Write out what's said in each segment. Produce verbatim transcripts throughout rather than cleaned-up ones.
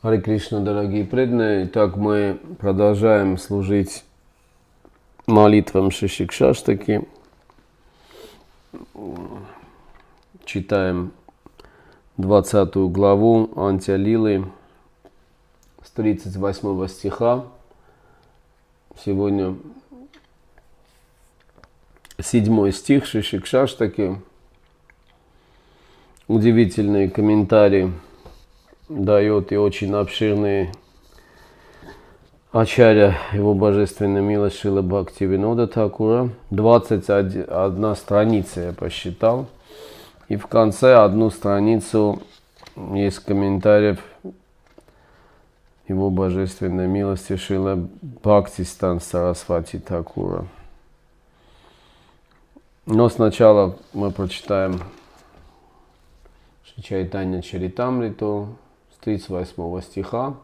Харе Кришна, дорогие преданные. Итак, мы продолжаем служить молитвам Шиши-Кшаштаки. Читаем двадцатую главу Антя-лилы с тридцать восьмого стиха. Сегодня седьмой стих Шиши-Кшаштаки. Удивительные комментарии дает и очень обширные Ачарья его божественной милости Шрила Бхактивинода Тхакура. двадцать одна страница я посчитал. И в конце одну страницу есть комментариев его божественной милости Шрила Бхактистан Сарасвати Тхакура. Но сначала мы прочитаем Шри Чайтанья Чаритамриту с тридцать восьмого стиха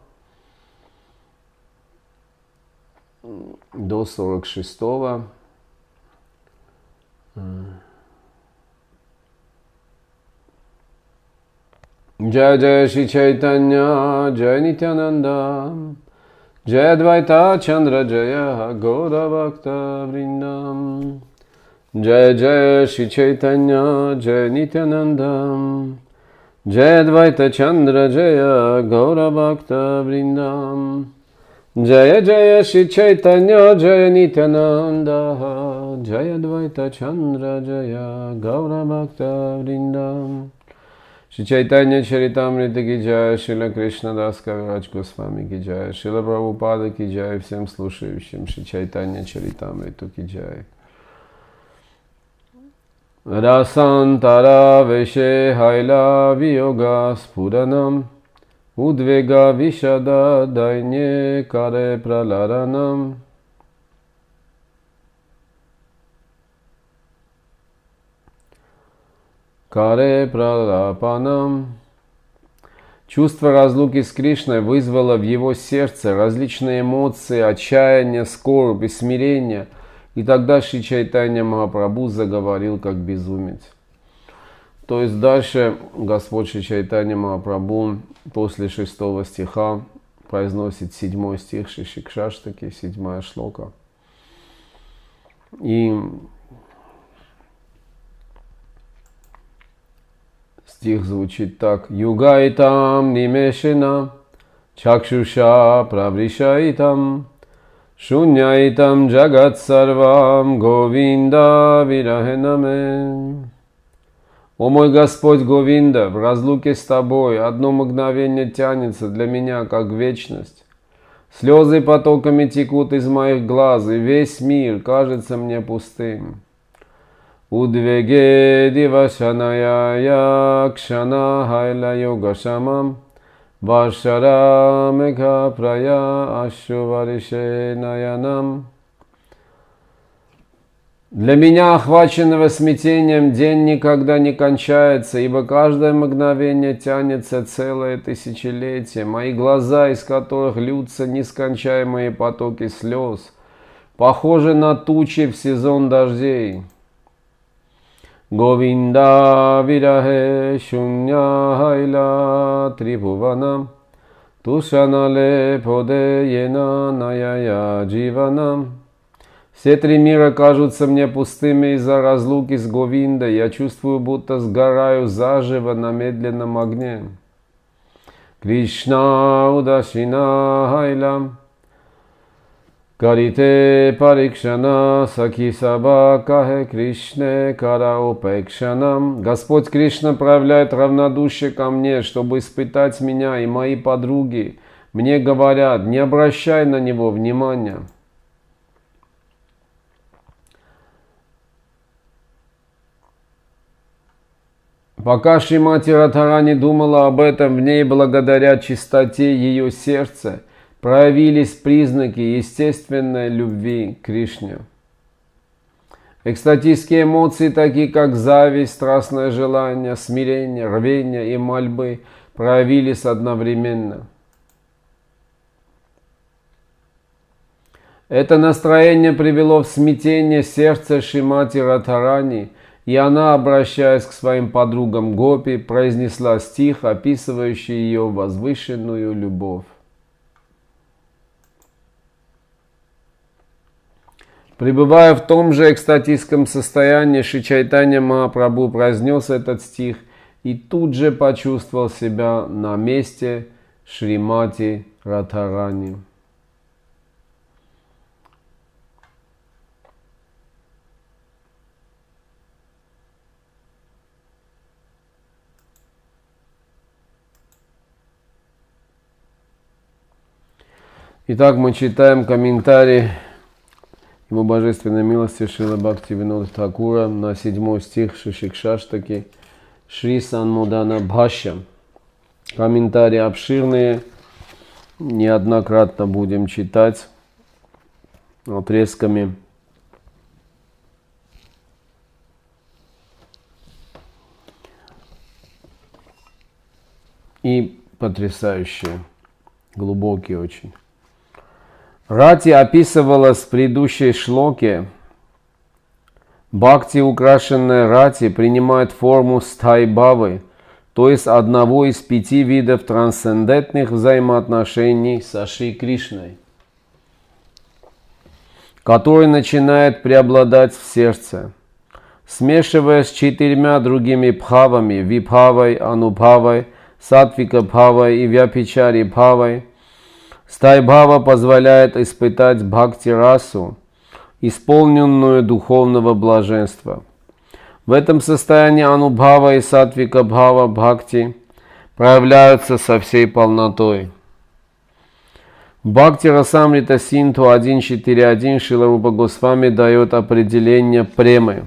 до сорок шестого. Джая Джая Шри Чайтанья, Джая Нитянанда, Джая Двайта Чандра Джая Гора Бхакта Вриндам. Джая Джая Шри Чайтанья, Джая Нитянанда, Джая Двайта Чандра Джая Гора Бхакта Вриндам. Джая Джая Шри Чайтанья, Джая Нитянанда, Джая Двайта Чандра Джая Гора Бхакта Вриндам. Шри Чайтанья Чаритамрита ки джай, Шрила Кришнадас Кавирадж Госвами ки джай, Шрила Прабхупада ки джай, всем слушающим Шри Чайтанья Чаритамриту ки джай. Расантара веше хайла виога спуранам, удвега вишада дайне каре праларанам. Каре пралапанам. Чувство разлуки с Кришной вызвало в его сердце различные эмоции, отчаяние, скорбь и смирение. И тогда Шри Чайтанья Махапрабху заговорил как безумец. То есть дальше Господь Шри Чайтанья Махапрабху после шестого стиха произносит седьмой стих Шиши-Кшаштаки, седьмая шлока. И стих звучит так. Югайтам нимешина чакшуша правришайтам шуньяйтам джагат сарвам говинда вирахенаме. О мой Господь Говинда, в разлуке с Тобой одно мгновение тянется для меня, как вечность. Слезы потоками текут из моих глаз, и весь мир кажется мне пустым. Удвеге дивашаная якшана хайла йога шамам вашара мега прая ашуварише наянам. Для меня, охваченного смятением, день никогда не кончается, ибо каждое мгновение тянется целое тысячелетие. Мои глаза, из которых льются нескончаемые потоки слез, похожи на тучи в сезон дождей. Говинда вирахе шунья хайла трибхуванам тушанале подеена наяя дживанам. Все три мира кажутся мне пустыми из-за разлуки с Говиндой. Я чувствую, будто сгораю заживо на медленном огне. Кришна удашина хайла карите парикшана саки саба кахе Кришне караопекшанам. Господь Кришна проявляет равнодушие ко мне, чтобы испытать меня, и мои подруги мне говорят: не обращай на него внимания. Пока Шримати Радхарани думала об этом, в ней, благодаря чистоте ее сердца, проявились признаки естественной любви к Кришне. Экстатические эмоции, такие как зависть, страстное желание, смирение, рвение и мольбы, проявились одновременно. Это настроение привело в смятение сердце Шримати Радхарани, и она, обращаясь к своим подругам Гопи, произнесла стих, описывающий ее возвышенную любовь. Пребывая в том же экстатическом состоянии, Шри Чайтанья Махапрабху произнес этот стих и тут же почувствовал себя на месте Шримати Радхарани. Итак, мы читаем комментарий Его Божественной милости Шрила Бхактивинода Тхакура на седьмой стих Шишикшаштаки Шри Санмодана Бхашья. Комментарии обширные, неоднократно будем читать отрезками. И потрясающие, глубокие очень. Рати описывалась в предыдущей шлоке. Бхакти, украшенная рати, принимает форму стхай-бхавы, то есть одного из пяти видов трансцендентных взаимоотношений со Шри Кришной, который начинает преобладать в сердце. Смешиваясь с четырьмя другими бхавами, вибхавой, анубхавой, сатвика-бхавой и вяпичари-бхавой, стхай-бхава позволяет испытать бхакти-расу, исполненную духовного блаженства. В этом состоянии анубхава и сатвика-бхава бхакти проявляются со всей полнотой. В Бхакти Расамрита Синту один четыре один Шрила Рупа Госвами дает определение премы.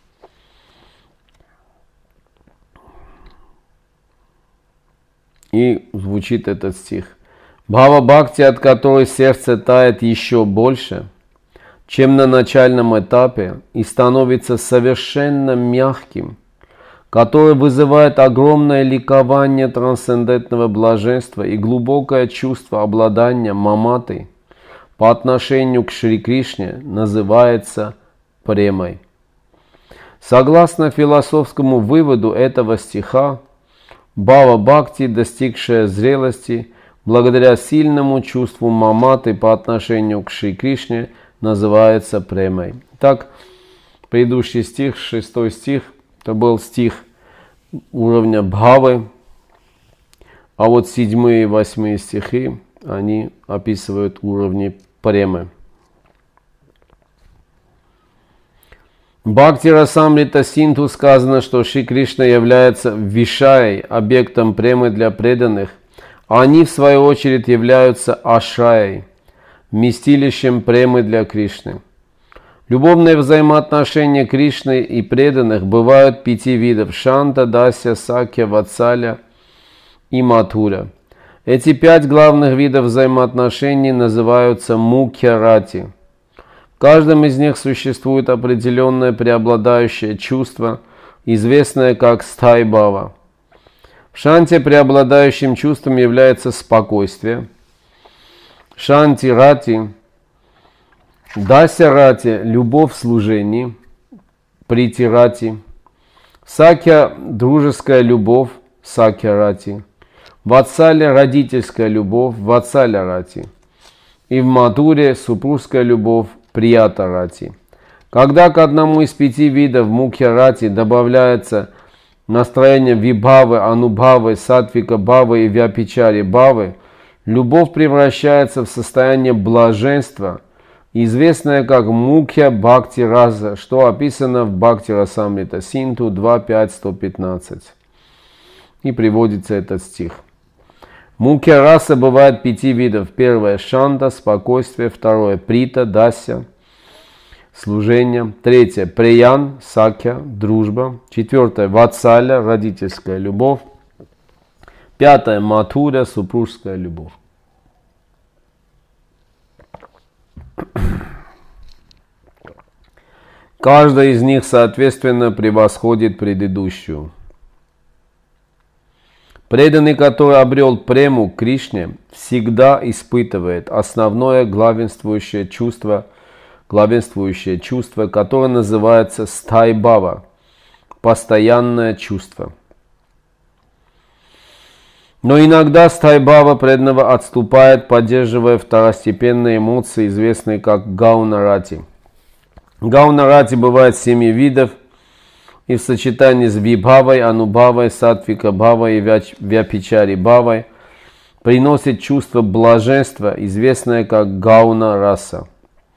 И звучит этот стих. Бхава Бхакти, от которой сердце тает еще больше, чем на начальном этапе, и становится совершенно мягким, который вызывает огромное ликование трансцендентного блаженства и глубокое чувство обладания маматой по отношению к Шри Кришне, называется премой. Согласно философскому выводу этого стиха, Бхава Бхакти, достигшая зрелости, благодаря сильному чувству маматы по отношению к Шри Кришне, называется премой. Так, предыдущий стих, шестой стих, это был стих уровня бхавы, а вот седьмые и восьмые стихи, они описывают уровни премы. В Бхакти Расамрита Синту сказано, что Шри Кришна является вишай, объектом премы для преданных, а они в свою очередь являются ашрай, вместилищем премы для Кришны. Любовные взаимоотношения Кришны и преданных бывают пяти видов: Шанта, Дасья, Сакья, Ватсаля и Матура. Эти пять главных видов взаимоотношений называются мукхя-рати. В каждом из них существует определенное преобладающее чувство, известное как стхай-бхава. В шанте преобладающим чувством является спокойствие. Шанти-рати, дася-рати – любовь в служении, прити-рати, сакья – дружеская любовь, сакья-рати, ватсаля – родительская любовь, ватсаля-рати, и в матуре – супружеская любовь, прията-рати. Когда к одному из пяти видов мукхя-рати добавляется настроение вибхавы, анубхавы, сатвика-бхавы и вяпичари-бхавы, любовь превращается в состояние блаженства, известное как мукхя бхакти раса, что описано в Бхакти Расамрита Синту два пять сто пятнадцать. И приводится этот стих. Мукхя раса бывает пяти видов. Первое – шанта, спокойствие. Второе – прита, дася, служение. Третье – приян, сакья, дружба. Четвертое – ватсаля, родительская любовь. Пятое – матура, супружеская любовь. Каждая из них, соответственно, превосходит предыдущую. Преданный, который обрел прему к Кришне, всегда испытывает основное главенствующее чувство, главенствующее чувство, которое называется стхай-бхава, постоянное чувство. Но иногда стайбхава преданного отступает, поддерживая второстепенные эмоции, известные как гауна-рати. Гауна-рати бывает семи видов, и в сочетании с вибхавой, анубхавой, сатвика-бхавой и вяпичари-бхавой приносит чувство блаженства, известное как гауна-раса.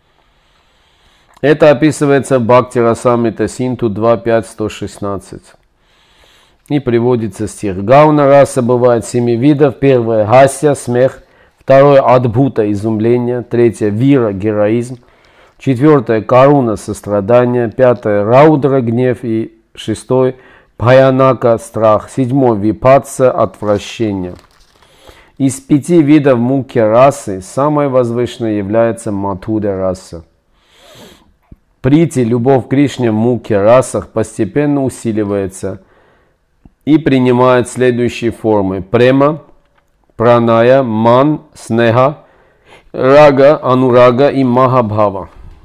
Это описывается в Бхакти-расамрита Синту два пять сто шестнадцать. И приводится стих. Гауна-раса бывает семи видов. Первое – хасья, смех. Второе – адбхута, изумление. Третье – вира, героизм. Четвертое – каруна, сострадание. Пятое – раудра, гнев. И шестое – бхаянака, страх. Седьмое – випатса, отвращение. Из пяти видов мукхья расы самой возвышенной является матхуря раса. Прити, любовь к Кришне в мукхья расах постепенно усиливается и принимает следующие формы: према, праная, ман, снеха, рага, анурага и махабхава.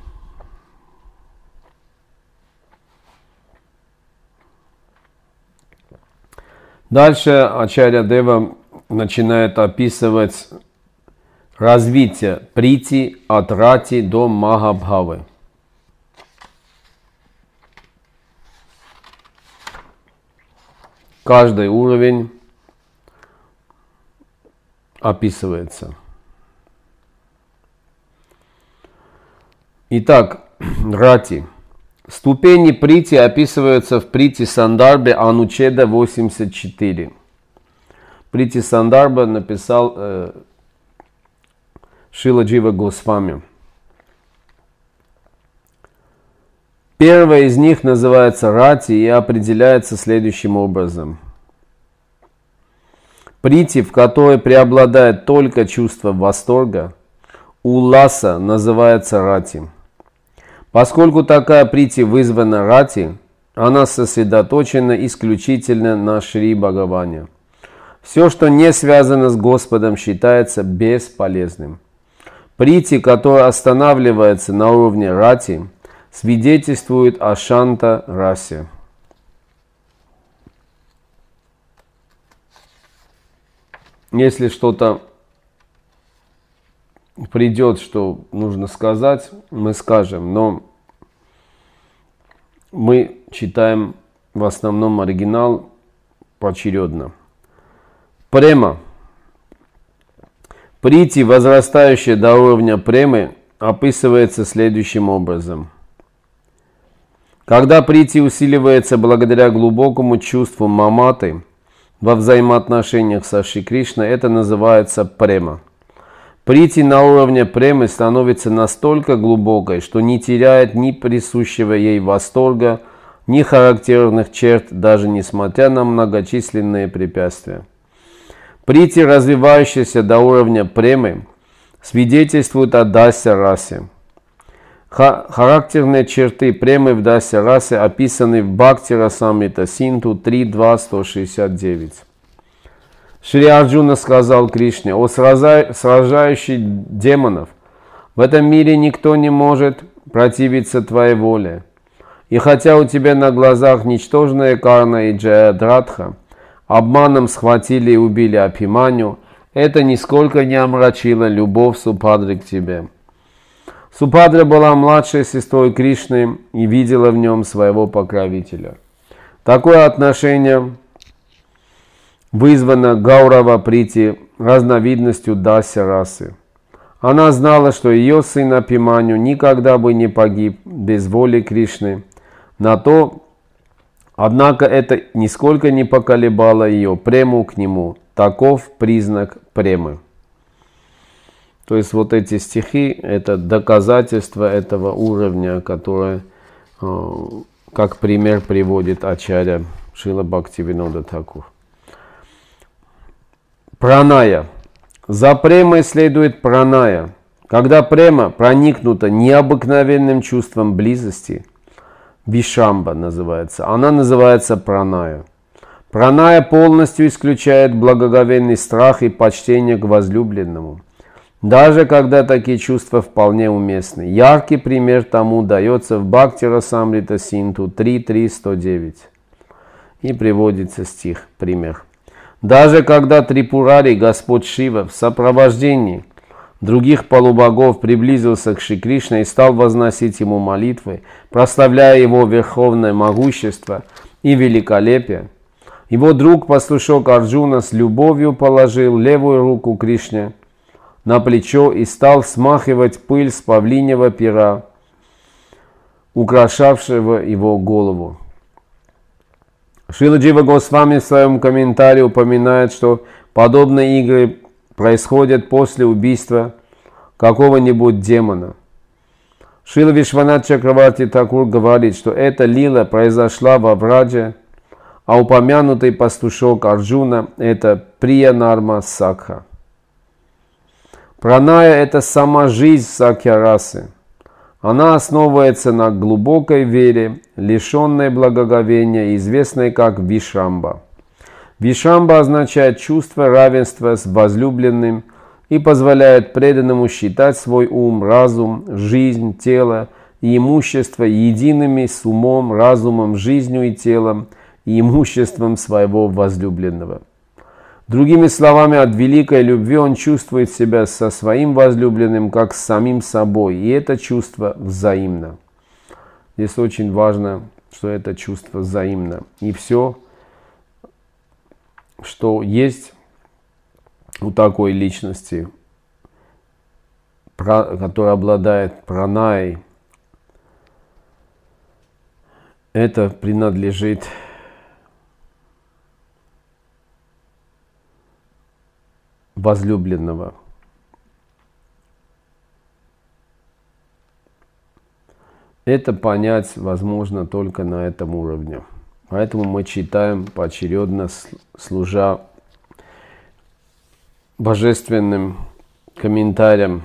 Дальше Ачарья Дева начинает описывать развитие прити от рати до махабхавы. Каждый уровень описывается. Итак, рати. Ступени прити описываются в прити сандарбе Анучеда восемьдесят четыре. Прити сандарба написал э, Шрила Джива Госвами. Первая из них называется рати и определяется следующим образом. Прити, в которой преобладает только чувство восторга, уласа, называется рати. Поскольку такая прити вызвана рати, она сосредоточена исключительно на Шри Бхагаване. Все, что не связано с Господом, считается бесполезным. Прити, которая останавливается на уровне рати, свидетельствует о шанта расе. Если что-то придет, что нужно сказать, мы скажем, но мы читаем в основном оригинал поочередно. Према. Прити, возрастающая до уровня премы, описывается следующим образом. Когда прити усиливается благодаря глубокому чувству маматы во взаимоотношениях со Шри Кришной, это называется према. Прити на уровне премы становится настолько глубокой, что не теряет ни присущего ей восторга, ни характерных черт, даже несмотря на многочисленные препятствия. Прити, развивающаяся до уровня премы, свидетельствует о дасья расе. Характерные черты премы в дасья расе описаны в Бхакти-расамрита Синту три два сто шестьдесят девять. Шри Арджуна сказал Кришне: «О сражающий демонов, в этом мире никто не может противиться твоей воле. И хотя у тебя на глазах ничтожная Карна и Джаядратха обманом схватили и убили Абхиманю, это нисколько не омрачило любовь Субхадры к тебе». Субхадра была младшей сестрой Кришны и видела в нем своего покровителя. Такое отношение вызвано Гаурава Прити, разновидностью дасья расы. Она знала, что ее сын Абхиманю никогда бы не погиб без воли Кришны. На то, однако, это нисколько не поколебало ее прему к нему. Таков признак премы. То есть вот эти стихи – это доказательство этого уровня, которое, как пример, приводит Ачарья Шрила Бхактивинода Тхакур. Праная. За премой следует праная. Когда према проникнута необыкновенным чувством близости, вишамба называется, она называется праная. Праная полностью исключает благоговейный страх и почтение к возлюбленному, даже когда такие чувства вполне уместны. Яркий пример тому дается в Бхакти-расамрита Синту три три сто девять. И приводится стих, пример. Даже когда Трипурари, Господь Шива, в сопровождении других полубогов приблизился к Шри Кришне и стал возносить ему молитвы, прославляя его верховное могущество и великолепие, его друг-пастушок Арджуна с любовью положил левую руку Кришне на плечо и стал смахивать пыль с павлиньего пера, украшавшего его голову. Шрила Джива Госвами в своем комментарии упоминает, что подобные игры происходят после убийства какого-нибудь демона. Шрила Вишванат Чакраварти Такур говорит, что эта лила произошла во Врадже, а упомянутый пастушок Арджуна – это Приянарма Сакха. Праная – это сама жизнь сакья-расы. Она основывается на глубокой вере, лишенной благоговения, известной как Вишамба. Вишамба означает чувство равенства с возлюбленным и позволяет преданному считать свой ум, разум, жизнь, тело и имущество едиными с умом, разумом, жизнью и телом и имуществом своего возлюбленного. Другими словами, от великой любви он чувствует себя со своим возлюбленным как с самим собой, и это чувство взаимно. Здесь очень важно, что это чувство взаимно. И все, что есть у такой личности, которая обладает праной, это принадлежит возлюбленного. Это понять возможно только на этом уровне. Поэтому мы читаем поочередно, служа божественным комментарием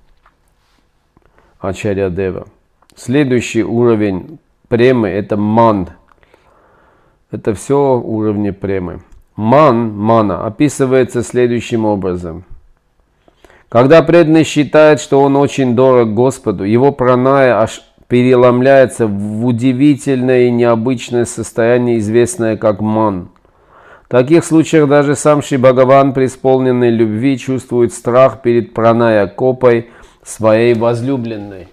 Ачарья Дева. Следующий уровень премы – это ман. Это все уровни премы. Ман, мана, описывается следующим образом. Когда преданный считает, что он очень дорог Господу, его праная аж переломляется в удивительное и необычное состояние, известное как ман. В таких случаях даже сам Шри Бхагаван, преисполненный любви, чувствует страх перед праная копой своей возлюбленной.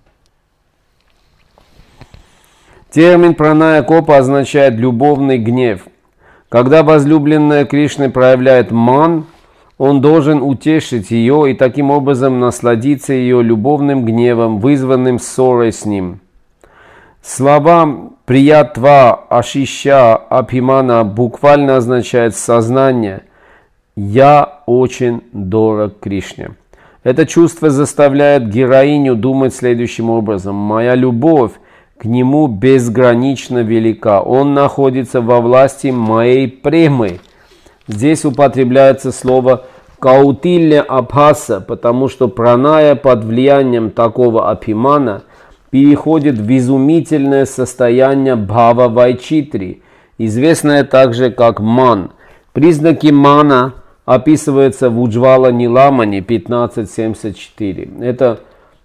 Термин праная копа означает любовный гнев. Когда возлюбленная Кришны проявляет ман, он должен утешить ее и таким образом насладиться ее любовным гневом, вызванным ссорой с ним. Слова «приятва», «ашища», «абхимана» буквально означают сознание «я очень дорог Кришне». Это чувство заставляет героиню думать следующим образом: «Моя любовь к нему безгранично велика. Он находится во власти моей премы». Здесь употребляется слово «каутилья абхаса», потому что праная под влиянием такого абхимана переходит в изумительное состояние бхава вайчитри, известное также как ман. Признаки мана описываются в Уджвала Ниламани пятнадцать семьдесят четыре. Это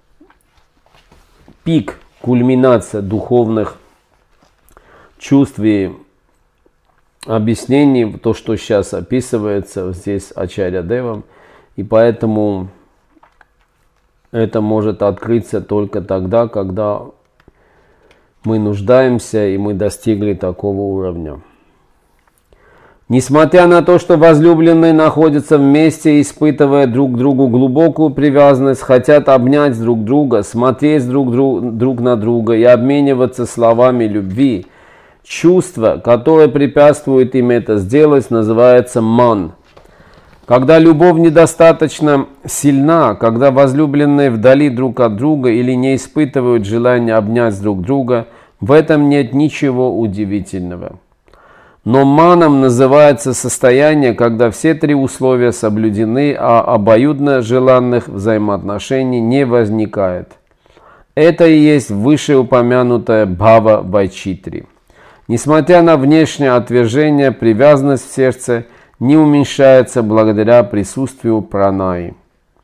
пик, кульминация духовных чувств и объяснений, то, что сейчас описывается здесь Ачарья Девом, и поэтому это может открыться только тогда, когда мы нуждаемся и мы достигли такого уровня. Несмотря на то, что возлюбленные находятся вместе, испытывая друг к другу глубокую привязанность, хотят обнять друг друга, смотреть друг, друг, друг на друга и обмениваться словами любви, чувство, которое препятствует им это сделать, называется ман. Когда любовь недостаточно сильна, когда возлюбленные вдали друг от друга или не испытывают желания обнять друг друга, в этом нет ничего удивительного. Но маном называется состояние, когда все три условия соблюдены, а обоюдно желанных взаимоотношений не возникает. Это и есть вышеупомянутая бхава вайчитри. Несмотря на внешнее отвержение, привязанность в сердце не уменьшается благодаря присутствию пранаи.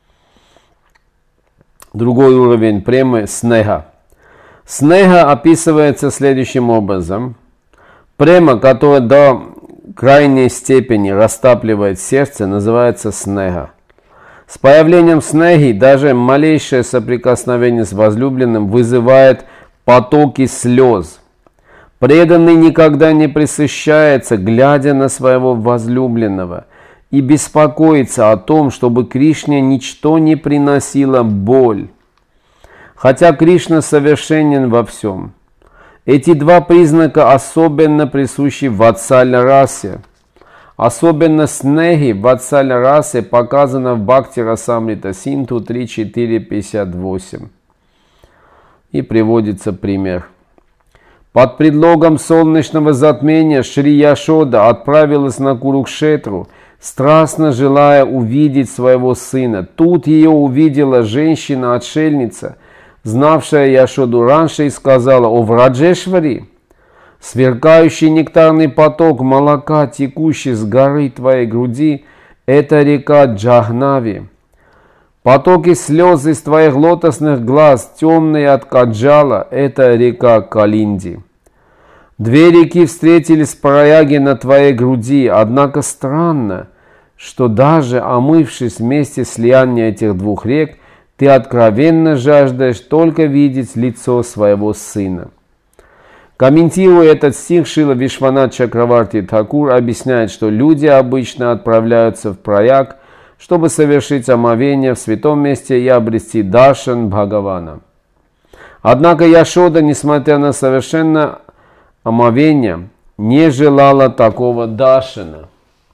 Другой уровень премы – снеха. Снеха описывается следующим образом. Према, которая до крайней степени растапливает сердце, называется снега. С появлением снеги даже малейшее соприкосновение с возлюбленным вызывает потоки слез. Преданный никогда не пресыщается, глядя на своего возлюбленного, и беспокоится о том, чтобы Кришне ничто не приносило боль. Хотя Кришна совершенен во всем. Эти два признака особенно присущи ватсаль-расе. Особенно снеги ватсаль-расе показано в Бхакти Расамрита Синту три четыре пятьдесят восемь. И приводится пример. Под предлогом солнечного затмения Шри Яшода отправилась на Курукшетру, страстно желая увидеть своего сына. Тут ее увидела женщина-отшельница, знавшая Яшоду раньше, и сказала: «О Враджешвари, сверкающий нектарный поток молока, текущий с горы твоей груди, это река Джахнави. Потоки слез из твоих лотосных глаз, темные от Каджала, это река Калинди. Две реки встретились в Праяге на твоей груди, однако странно, что даже омывшись вместе слияния этих двух рек, ты откровенно жаждаешь только видеть лицо своего сына». Комментируя этот стих, Шрила Вишванат Чакраварти Тхакур объясняет, что люди обычно отправляются в Праяг, чтобы совершить омовение в святом месте и обрести даршан Бхагавана. Однако Яшода, несмотря на совершенно омовение, не желала такого даршана.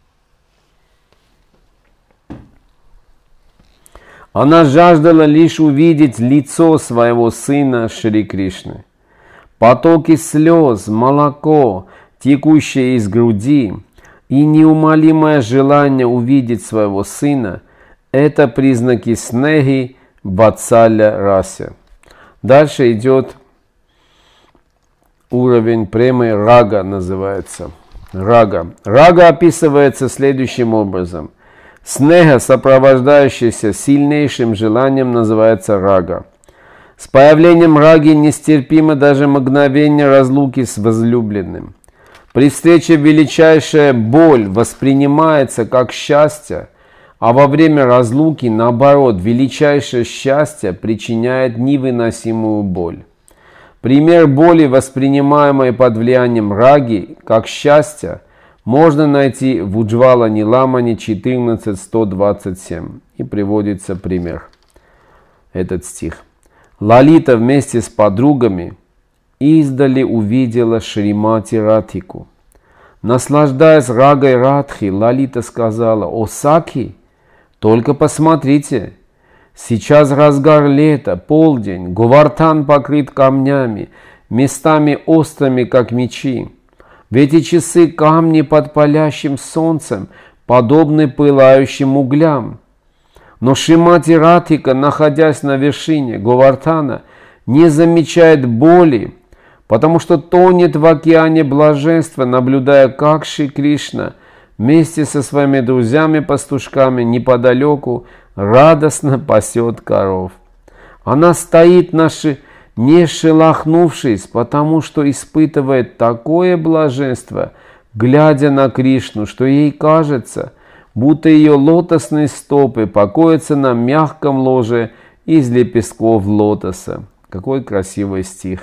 Она жаждала лишь увидеть лицо своего сына Шри Кришны. Потоки слез, молоко, текущее из груди, и неумолимое желание увидеть своего сына – это признаки снеги ватсаля расе. Дальше идет уровень премы, рага называется. Рага. Рага описывается следующим образом. Снега, сопровождающаяся сильнейшим желанием, называется рага. С появлением раги нестерпимо даже мгновение разлуки с возлюбленным. При встрече величайшая боль воспринимается как счастье, а во время разлуки, наоборот, величайшее счастье причиняет невыносимую боль. Пример боли, воспринимаемой под влиянием раги как счастье, можно найти в Уджвала Ниламане четырнадцать сто двадцать семь. И приводится пример. Этот стих. Лалита вместе с подругами издали увидела Шримати Радхику. Наслаждаясь рагой Радхи, Лалита сказала: «О Саки, только посмотрите, сейчас разгар лета, полдень, Говардхан покрыт камнями, местами острыми, как мечи. В эти часы камни под палящим солнцем подобны пылающим углям. Но Шримати Радхика, находясь на вершине Говардхана, не замечает боли, потому что тонет в океане блаженства, наблюдая, как Шри Кришна вместе со своими друзьями-пастушками неподалеку радостно пасет коров. Она стоит, наши, не шелохнувшись, потому что испытывает такое блаженство, глядя на Кришну, что ей кажется, будто ее лотосные стопы покоятся на мягком ложе из лепестков лотоса». Какой красивый стих.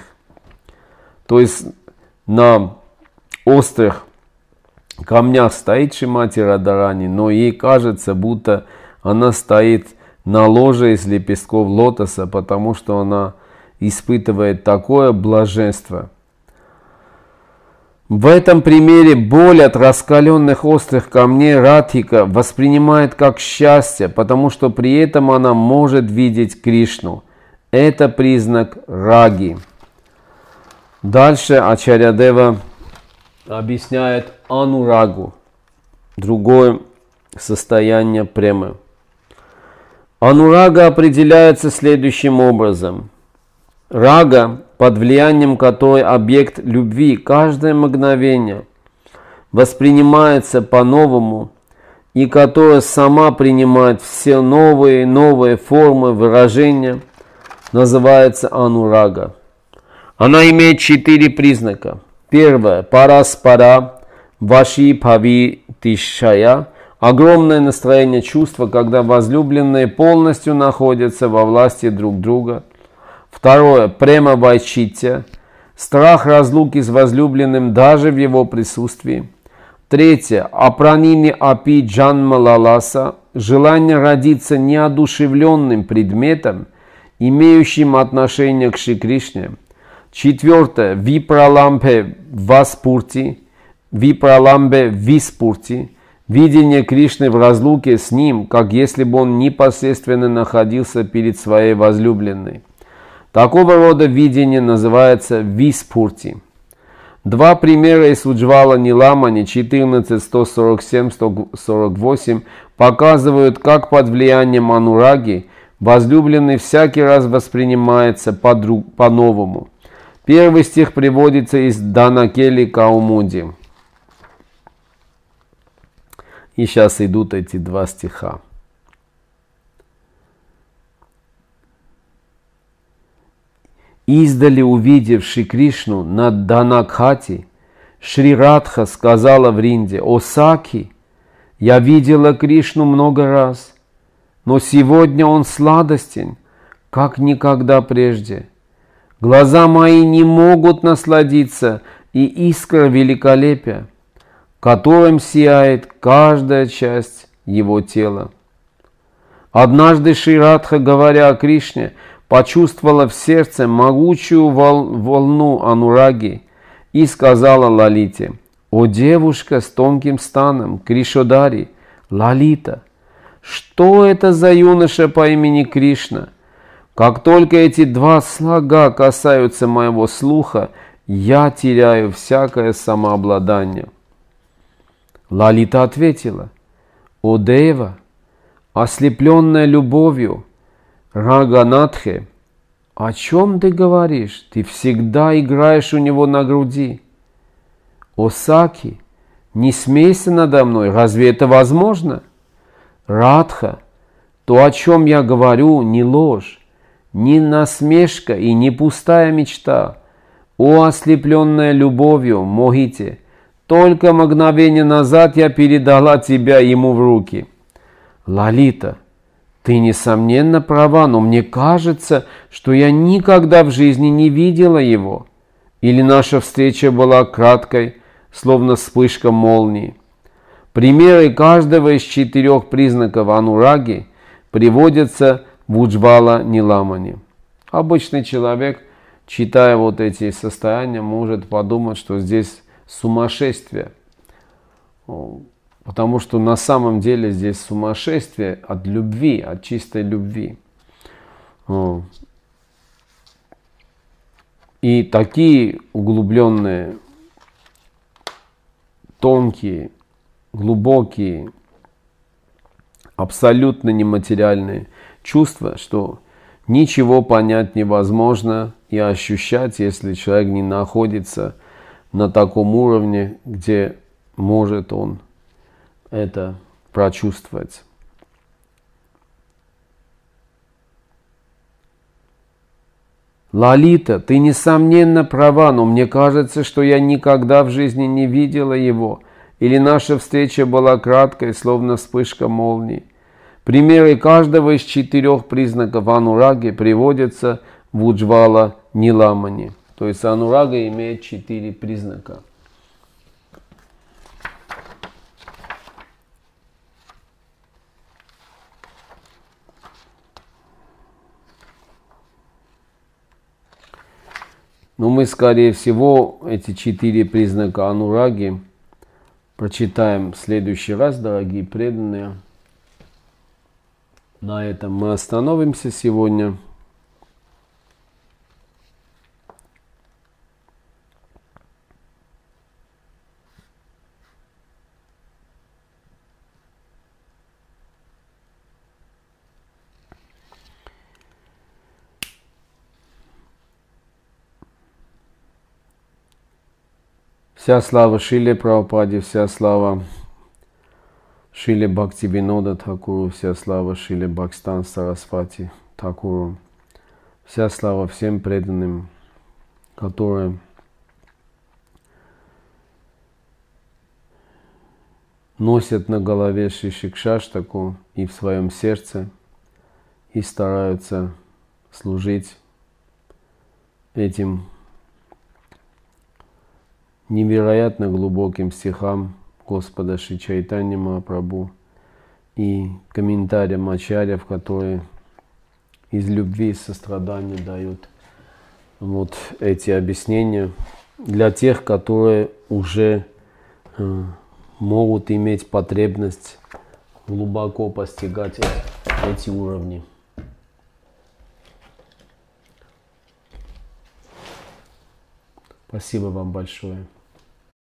То есть на острых камнях стоит Шримати Радхарани, но ей кажется, будто она стоит на ложе из лепестков лотоса, потому что она испытывает такое блаженство. В этом примере боль от раскаленных острых камней Радхика воспринимает как счастье, потому что при этом она может видеть Кришну. Это признак раги. Дальше Ачарьядева объясняет анурагу, другое состояние премы. Анурага определяется следующим образом. Рага, под влиянием которой объект любви каждое мгновение воспринимается по-новому и которая сама принимает все новые и новые формы выражения, называется анурага. Она имеет четыре признака. Первое. Параспара ваши павитишая. Огромное настроение чувства, когда возлюбленные полностью находятся во власти друг друга. Второе. Према вайчитя. Страх разлуки с возлюбленным даже в его присутствии. Третье. Апранини апи джанма лаласа. Желание родиться неодушевленным предметом, имеющим отношение к Шри Кришне. Четвертое. Випраламбе васпурти. Випраламбе виспурти. Видение Кришны в разлуке с ним, как если бы он непосредственно находился перед своей возлюбленной. Такого рода видение называется виспурти. Два примера из Уджвала Ниламани четырнадцать сто сорок семь сто сорок восемь показывают, как под влиянием анураги возлюбленный всякий раз воспринимается по-новому. Первый стих приводится из Данакели Каумуди. И сейчас идут эти два стиха. Издали увидевши Кришну над Данакхати, Шри Радха сказала Вринде: «О Саки, я видела Кришну много раз, но сегодня он сладостен, как никогда прежде. Глаза мои не могут насладиться и искра великолепия, которым сияет каждая часть его тела». Однажды Шри Радха, говоря о Кришне, почувствовала в сердце могучую вол волну анураги и сказала Лалите: «О девушка с тонким станом, Кришодари, Лалита, что это за юноша по имени Кришна? Как только эти два слога касаются моего слуха, я теряю всякое самообладание». Лалита ответила: «О Дева, ослепленная любовью, Раганатхе, о чем ты говоришь? Ты всегда играешь у него на груди. О Саки, не смейся надо мной, разве это возможно? Радха, то, о чем я говорю, не ложь, не насмешка и не пустая мечта. О ослепленная любовью, Мохите, только мгновение назад я передала тебя ему в руки». Лалита: «Ты, несомненно, права, но мне кажется, что я никогда в жизни не видела его. Или наша встреча была краткой, словно вспышка молнии». Примеры каждого из четырех признаков анураги приводятся в Уджвала Ниламани. Обычный человек, читая вот эти состояния, может подумать, что здесь сумасшествие. Потому что на самом деле здесь сумасшествие от любви, от чистой любви. И такие углубленные, тонкие, глубокие, абсолютно нематериальные чувства, что ничего понять невозможно и ощущать, если человек не находится на таком уровне, где может он это прочувствовать. Лалита, ты, несомненно, права, но мне кажется, что я никогда в жизни не видела его, или наша встреча была краткой, словно вспышка молнии. Примеры каждого из четырех признаков анураги приводятся в Уджвала Ниламани. То есть анурага имеет четыре признака. Но мы, скорее всего, эти четыре признака анураги прочитаем в следующий раз, дорогие преданные. На этом мы остановимся сегодня. Вся слава Шриле Прабхупаде, вся слава Шриле Бхактивинода Тхакуру, вся слава Шриле Бхактистан Сарасвати Тхакуру, вся слава всем преданным, которые носят на голове Шишикшаштаку и в своем сердце, и стараются служить этим невероятно глубоким стихам Господа Шри Чайтанья Махапрабху и комментариям ачарьев, которые из любви и сострадания дают вот эти объяснения для тех, которые уже э, могут иметь потребность глубоко постигать эти уровни. Спасибо вам большое.